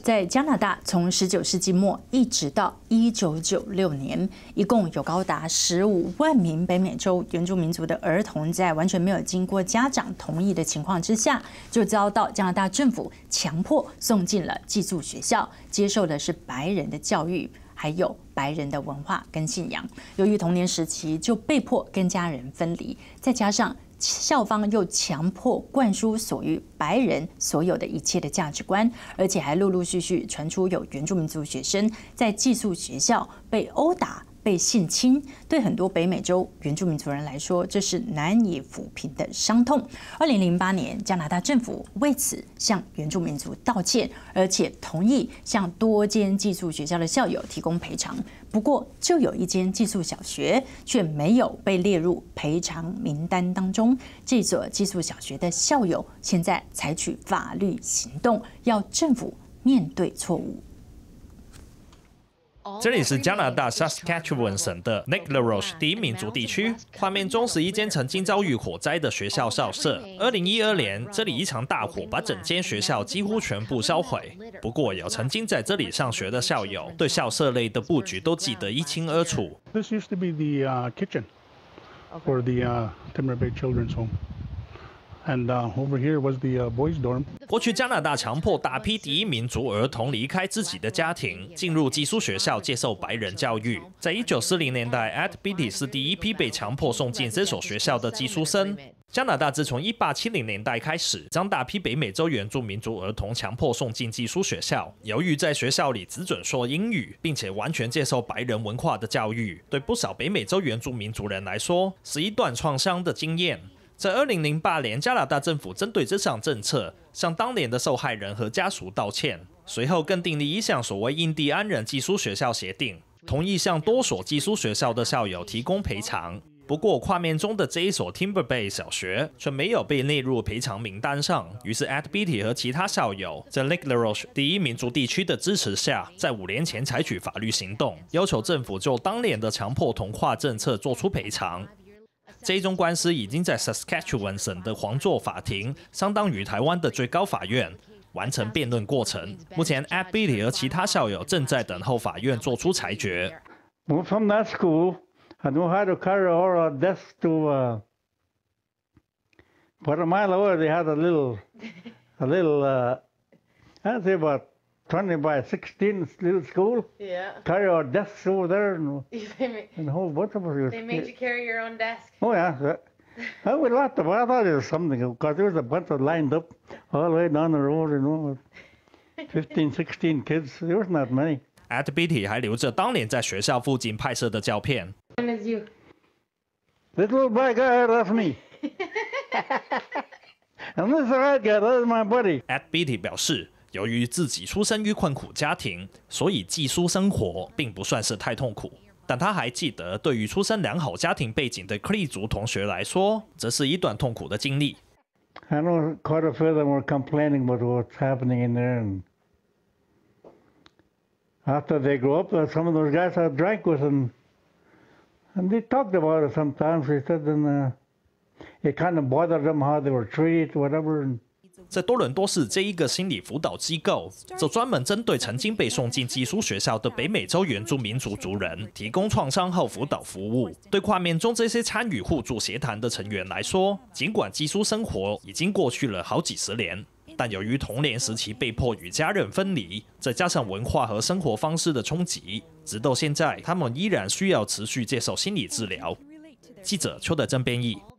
在加拿大，从19世纪末一直到1996年，一共有高达15万名北美洲原住民族的儿童，在完全没有经过家长同意的情况之下，就遭到加拿大政府强迫送进了寄宿学校，接受的是白人的教育，还有白人的文化跟信仰。由于童年时期就被迫跟家人分离，再加上校方又强迫灌输属于白人所有的一切的价值观，而且还陆陆续续传出有原住民族学生在寄宿学校被殴打、被性侵，对很多北美洲原住民族人来说，这是难以抚平的伤痛。2008年，加拿大政府为此向原住民族道歉，而且同意向多间寄宿学校的校友提供赔偿。不过，就有一间寄宿小学却没有被列入赔偿名单当中。这所寄宿小学的校友现在采取法律行动，要政府面对错误。 这里是加拿大 Saskatchewan 省的 Lake LaRoche 第一民族地区，画面中是一间曾经遭遇火灾的学校校舍。2012年，这里一场大火把整间学校几乎全部烧毁。不过，有曾经在这里上学的校友，对校舍内的布局都记得一清二楚。 This used to be the kitchen for the Timber Bay Children's Home. And over here was the boys' dorm. 过去加拿大强迫大批第一民族儿童离开自己的家庭，进入寄宿学校接受白人教育。在1940年代 ，At Beatty 是第一批被强迫送进这所学校的寄宿生。加拿大自从1870年代开始，将大批北美洲原住民族儿童强迫送进寄宿学校。由于在学校里只准说英语，并且完全接受白人文化的教育，对不少北美洲原住民族人来说，是一段创伤的经验。在2008年，加拿大政府针对这项政策，向当年的受害人和家属道歉。随后更订立一项所谓印第安人寄宿学校协定，同意向多所寄宿学校的校友提供赔偿。不过，画面中的这一所 Timber Bay 小学却没有被列入赔偿名单上。于是 ，At Beatty 和其他校友在 Lake LaRoche 第一民族地区的支持下，在5年前采取法律行动，要求政府就当年的强迫同化政策作出赔偿。这一宗官司已经在 Saskatchewan 省的皇座法庭，相当于台湾的最高法院，完成辩论过程。目前 At Beatty 和其他校友正在等候法院作出裁决。 From that school, I know how to carry our desks to about a mile away. They had a little, I'd say about 20 by 16 little school. Yeah. Carry our desks over there and whole bunch of us. They made you carry your own desk. Oh yeah. I would laugh about. I thought it was something because there was a bunch of lined up all the way down the road, 15, 16 kids. There wasn't that many. At Beatty 还留着当年在学校附近拍摄的照片。 When is you? This little black guy left me. And this white guy, that is my buddy. At Beatty 表示，由于自己出生于困苦家庭，所以寄宿生活并不算是太痛苦。但他还记得，对于出身良好家庭背景的克利族同学来说，这是一段痛苦的经历。 I know quite a few of them were complaining about what's happening in there, and after they grew up, some of those guys I drank with, and they talked about it sometimes. They said, and it kind of bothered them how they were treated, whatever. 在多伦多市这一个心理辅导机构，就专门针对曾经被送进寄宿学校的北美洲原住民族族人提供创伤后辅导服务。对画面中这些参与互助协谈的成员来说，尽管寄宿生活已经过去了好几十年，但由于童年时期被迫与家人分离，再加上文化和生活方式的冲击，直到现在，他们依然需要持续接受心理治疗。记者邱德珍编译。